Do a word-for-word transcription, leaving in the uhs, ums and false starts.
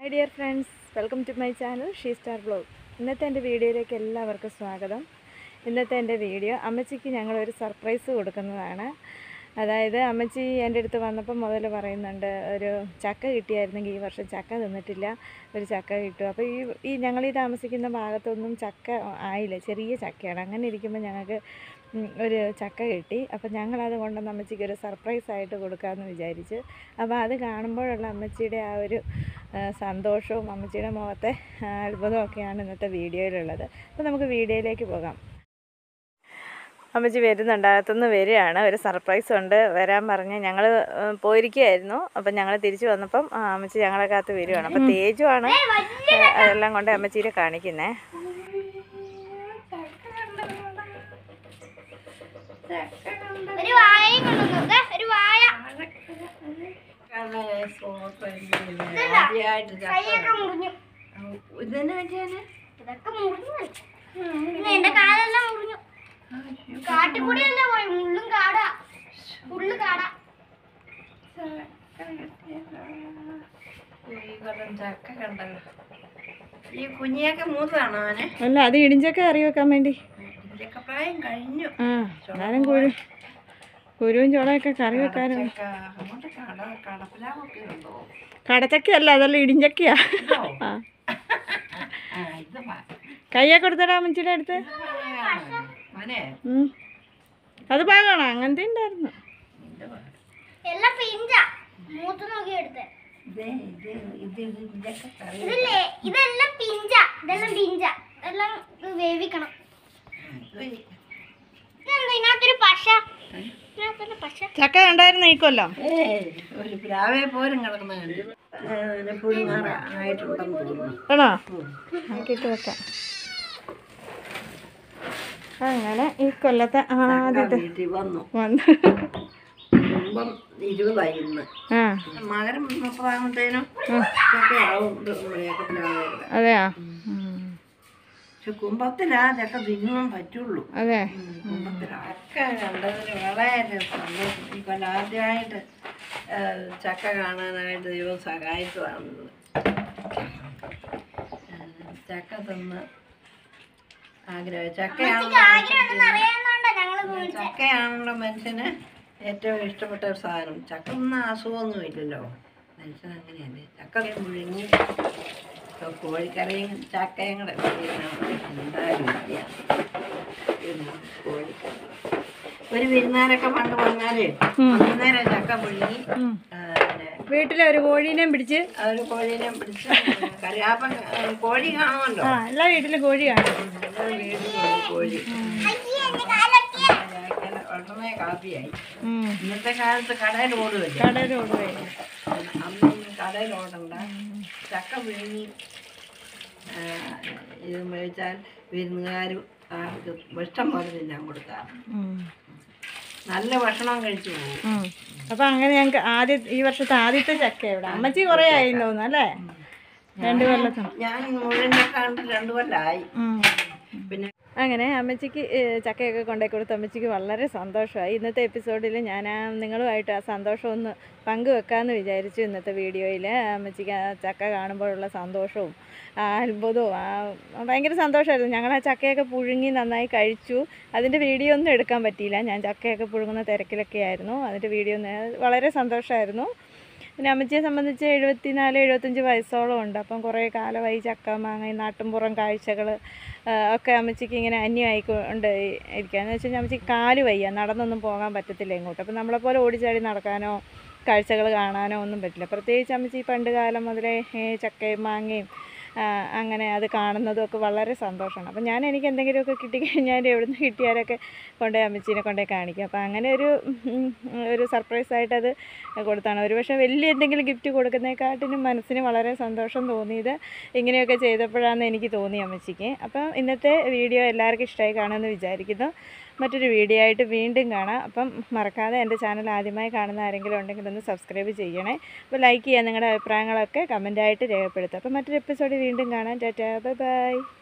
Hi dear friends, welcome to my channel she star vlog. ഇന്നത്തെ എൻ്റെ വീഡിയോയിലേക്ക് എല്ലാവർക്കും സ്വാഗതം. ഇന്നത്തെ എൻ്റെ വീഡിയോ അമ്മച്ചിക്ക് ഞങ്ങളൊരു സർപ്രൈസ് കൊടുക്കുന്നതാണ്. അതായത് അമ്മച്ചി എൻ്റെ അടുത്ത് വന്നപ്പോൾ മുതൽ പറയുന്നുണ്ട്, ഒരു ചക്ക കിട്ടിയായിരുന്നെങ്കിൽ ഈ വർഷം ചക്ക തിന്നിട്ടില്ല, ഒരു ചക്ക കിട്ടും. അപ്പോൾ ഈ ഈ ഞങ്ങൾ ഈ താമസിക്കുന്ന ഭാഗത്തൊന്നും ചക്ക ആയില്ല, ചെറിയ ചക്കയാണ്. അങ്ങനെ ഇരിക്കുമ്പോൾ ഞങ്ങൾക്ക് ഒരു ചക്ക കിട്ടി. അപ്പോൾ ഞങ്ങളത് കൊണ്ടുവന്ന് അമ്മച്ചിക്ക് ഒരു സർപ്രൈസായിട്ട് കൊടുക്കാമെന്ന് വിചാരിച്ചു. അപ്പോൾ അത് കാണുമ്പോഴുള്ള അമ്മച്ചിയുടെ ആ ഒരു സന്തോഷവും അമ്മച്ചിയുടെ മുഖത്തെ അത്ഭുതമൊക്കെയാണ് ഇന്നത്തെ വീഡിയോയിലുള്ളത്. അപ്പോൾ നമുക്ക് വീഡിയോയിലേക്ക് പോകാം. അമ്മച്ചി വരുന്നുണ്ട്, അകത്തുനിന്ന് വരികയാണ്. ഒരു സർപ്രൈസ് ഉണ്ട്, വരാൻ പറഞ്ഞ് ഞങ്ങൾ പോയിരിക്കുകയായിരുന്നു. അപ്പം ഞങ്ങൾ തിരിച്ചു വന്നപ്പം അമ്മച്ചി ഞങ്ങളെ കാത്ത് വരികയാണ്. അപ്പം തേജുവാണ് അതെല്ലാം കൊണ്ട് അമ്മച്ചീനെ കാണിക്കുന്നത്. എന്റെ കാലെല്ലാം മുറിഞ്ഞു. കാട്ടുകൂടിയല്ല പോയി, മുള്ളും കാടാ, ഫുള്ള് കാടാ. ചക്ക കണ്ടല്ലോ. ഈ കുഞ്ഞിയൊക്കെ മൂത്തതാണോ അവനെ? അല്ല, അത് ഇടിഞ്ചൊക്കെ കറി വെക്കാൻ വേണ്ടി. ഇടിഞ്ചൊക്കെ പ്രായം കഴിഞ്ഞു. ആ, ഞാനും കുരു കുരുവും ചോളയൊക്കെ കറി വെക്കാനും. കടച്ചക്കയല്ല, അതല്ല ഇടിഞ്ചക്കയാ. കയ്യൊക്കെ കൊടുത്തടാ അമ്മച്ചിയുടെ അടുത്ത്. അത് പാകണോ? അങ്ങനത്തെ ഉണ്ടായിരുന്നു. ചക്ക ഉണ്ടായിരുന്നു ഈ കൊല്ലം. ഒരു പ്ലാവേ പോലും കിടക്കുന്ന ആണോ? ആക്കിയിട്ട് വെക്കാം. അങ്ങനെ ഈ കൊല്ലത്തെ ആദ്യത്തെ വന്നു വന്നു ഇരുപതായി ഇന്ന്. മകരം മുപ്പതാകുമ്പത്തേനും അതെയാ? പക്ഷെ കുമ്പത്തിലാ ചക്ക തിന്നാൻ പറ്റുള്ളൂ. അതെ, കുമ്പത്തിലൊക്കെ കണ്ടതിന് വളരെ സന്തോഷം. ഈ കൊല്ലം ആദ്യമായിട്ട് ചക്ക കാണാനായിട്ട് ദൈവം സഹായിച്ചതാണ്. ചക്ക തിന്ന് ആഗ്രഹം. ചക്കയാണല്ലോ ചക്കയാണല്ലോ മനുഷ്യന് ഏറ്റവും ഇഷ്ടപ്പെട്ട ഒരു സാധനം. ചക്ക ഒന്നും അസുഖമൊന്നും ഇല്ലല്ലോ, മനുഷ്യൻ അങ്ങനെയല്ലേ. ചക്ക മുഴുങ്ങി കോഴിക്കറിയും ചക്കയും കൂടെ എന്തായാലും കോഴിക്കറി. ഒരു വിരുന്നാരൊക്കെ പണ്ട് വന്നാല് അന്നേരം ചക്ക പുഴുങ്ങി വീട്ടിലെ ഒരു കോഴീനെയും പിടിച്ച് ഒരു കോഴീനെയും പിടിച്ച് കറിയാപ്പം കോഴി കാണുമല്ലോ. എല്ലാ വീട്ടിലും കോഴി കാണും. എല്ലാ വീട്ടിലും കോഴി. വളരെ കാപ്പിയായി. ഇന്നത്തെ കാലത്ത് കടയിൽ ഓടുകയല്ലേ, കടയിൽ ഓടുകയല്ലേ. അന്നൊന്നും കടയിൽ ഓടണ്ട. ചക്ക പിഴുങ്ങി ഇത് മേടിച്ചാൽ വിരുന്നുകാരും ആർക്ക് ഇഷ്ടം പോലെ തിന്നാൻ കൊടുക്കാം. നല്ല ഭക്ഷണം കഴിച്ചു പോകും. അപ്പൊ അങ്ങനെ ഞങ്ങൾക്ക് ആദ്യ ഈ വർഷത്തെ ആദ്യത്തെ ചക്ക എവിടെ? അമ്മച്ചി കുറെ ആയി തോന്നുന്നു അല്ലേ? രണ്ടു കൊല്ലത്തും ഞാൻ മുഴുവൻ ചക്ക കണ്ട് രണ്ടു കൊല്ലമായി. പിന്നെ അങ്ങനെ അമ്മച്ചിക്ക് ചക്കയൊക്കെ കൊണ്ടുപോയി കൊടുത്ത് അമ്മച്ചിക്ക് വളരെ സന്തോഷമായി. ഇന്നത്തെ എപ്പിസോഡിൽ ഞാൻ ആ നിങ്ങളുമായിട്ട് ആ സന്തോഷം ഒന്ന് പങ്കുവെക്കാമെന്ന് വിചാരിച്ചു. ഇന്നത്തെ വീഡിയോയിൽ അമ്മച്ചിക്ക് ആ ചക്ക കാണുമ്പോഴുള്ള സന്തോഷവും ആ അത്ഭുതവും ആ ഭയങ്കര സന്തോഷമായിരുന്നു. ഞങ്ങൾ ആ ചക്കയൊക്കെ പുഴുങ്ങി നന്നായി കഴിച്ചു. അതിൻ്റെ വീഡിയോ ഒന്നും എടുക്കാൻ പറ്റിയില്ല, ഞാൻ ചക്കയൊക്കെ പുഴുങ്ങുന്ന തിരക്കിലൊക്കെ ആയിരുന്നു. അതിൻ്റെ വീഡിയോ വളരെ സന്തോഷമായിരുന്നു. പിന്നെ അമ്മച്ചിയെ സംബന്ധിച്ച് എഴുപത്തിനാല് എഴുപത്തഞ്ച് വയസ്സോളം ഉണ്ട്. അപ്പം കുറേ കാലമായി ചക്ക മാങ്ങ നാട്ടിൻപുറം കാഴ്ചകൾ ഒക്കെ അമ്മച്ചിക്ക് ഇങ്ങനെ അന്യമായിക്കൊണ്ട് ഇരിക്കുകയെന്ന് വെച്ച് കഴിഞ്ഞാൽ അമ്മച്ചിക്ക് കാല് വയ്യ, നടന്നൊന്നും പോകാൻ പറ്റത്തില്ല ഇങ്ങോട്ട്. അപ്പം നമ്മളെപ്പോലെ ഓടിച്ചാടി നടക്കാനോ കാഴ്ചകൾ കാണാനോ ഒന്നും പറ്റില്ല. പ്രത്യേകിച്ച് അമ്മച്ചി പണ്ട് കാലം മുതലേ ചക്കയും മാങ്ങയും അങ്ങനെ അത് കാണുന്നതും ഒക്കെ വളരെ സന്തോഷമാണ്. അപ്പം ഞാൻ എനിക്ക് എന്തെങ്കിലുമൊക്കെ കിട്ടിക്കഴിഞ്ഞാൽ എവിടെ നിന്ന് കിട്ടിയാലൊക്കെ കൊണ്ടുപോയി അമ്മച്ചീനെ കൊണ്ടുപോയി കാണിക്കും. അപ്പം അങ്ങനെ ഒരു ഒരു സർപ്രൈസായിട്ട് അത് കൊടുത്താണ്. ഒരു പക്ഷേ വലിയ എന്തെങ്കിലും ഗിഫ്റ്റ് കൊടുക്കുന്നതിനെക്കാട്ടിനും മനസ്സിന് വളരെ സന്തോഷം തോന്നിയത് ഇങ്ങനെയൊക്കെ ചെയ്തപ്പോഴാണെന്ന് എനിക്ക് തോന്നി അമ്മച്ചിക്ക്. അപ്പം ഇന്നത്തെ വീഡിയോ എല്ലാവർക്കും ഇഷ്ടമായി കാണുമെന്ന് വിചാരിക്കുന്നു. മറ്റൊരു വീഡിയോ ആയിട്ട് വീണ്ടും കാണാം. അപ്പം മറക്കാതെ എൻ്റെ ചാനൽ ആദ്യമായി കാണുന്ന ആരെങ്കിലും ഉണ്ടെങ്കിൽ ഒന്ന് സബ്സ്ക്രൈബ് ചെയ്യണേ. അപ്പോൾ ലൈക്ക് ചെയ്യുക, നിങ്ങളുടെ അഭിപ്രായങ്ങളൊക്കെ കമൻറ്റായിട്ട് രേഖപ്പെടുത്തുക. അപ്പോൾ മറ്റൊരു എപ്പിസോഡ് വീണ്ടും കാണാം. Tata, bye by.